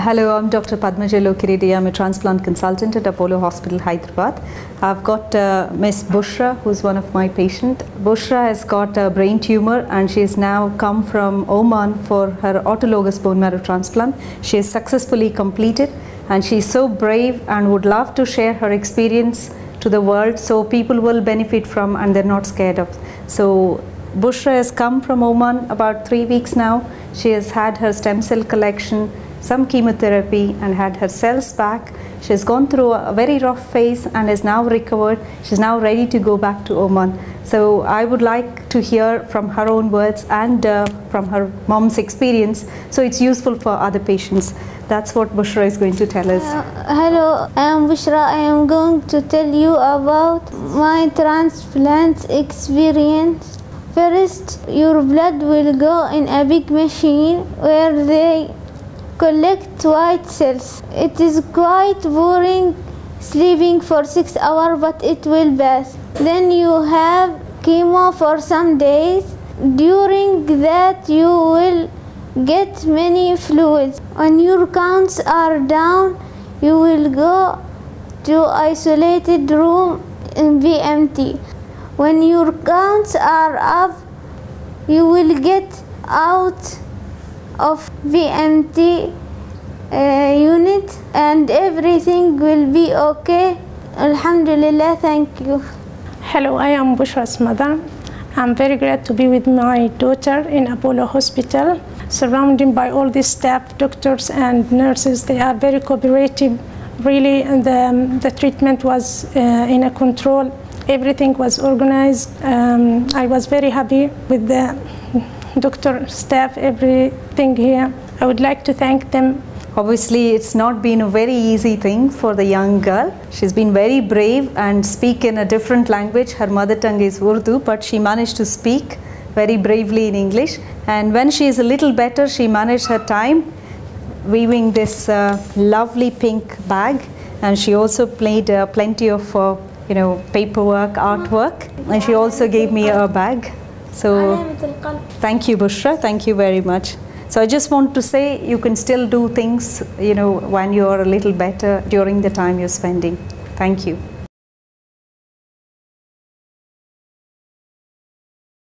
Hello, I'm Dr. Padmaja Lokiredi. I'm a transplant consultant at Apollo Hospital, Hyderabad. I've got Miss Bushra, who's one of my patients. Bushra has got a brain tumor and she has now come from Oman for her autologous bone marrow transplant. She has successfully completed and she's so brave and would love to share her experience to the world so people will benefit from and they're not scared of. So Bushra has come from Oman about 3 weeks now. She has had her stem cell collection, some chemotherapy and had her cells back. She's gone through a very rough phase and is now recovered. She's now ready to go back to Oman. So I would like to hear from her own words and from her mom's experience, so it's useful for other patients. That's what Bushra is going to tell us. Hello, I am Bushra. I am going to tell you about my transplant experience. First, your blood will go in a big machine where they collect white cells. It is quite boring sleeping for 6 hours, but it will pass. Then you have chemo for some days. During that you will get many fluids. When your counts are down, you will go to isolated room in VMT. When your counts are up, you will get out of VMT unit and everything will be okay. Alhamdulillah, thank you. Hello, I am Bushra's mother. I'm very glad to be with my daughter in Apollo Hospital, surrounded by all the staff, doctors and nurses. They are very cooperative. Really, the treatment was in a control. Everything was organized. I was very happy with the doctor, staff, everything here. I would like to thank them. Obviously, it's not been a very easy thing for the young girl. She's been very brave and speak in a different language. Her mother tongue is Urdu, but she managed to speak very bravely in English. And when she is a little better, she managed her time weaving this lovely pink bag. And she also played plenty of paperwork, artwork. And she also gave me a bag. So thank you, Bushra. Thank you very much. So I just want to say you can still do things, when you're a little better during the time you're spending. Thank you.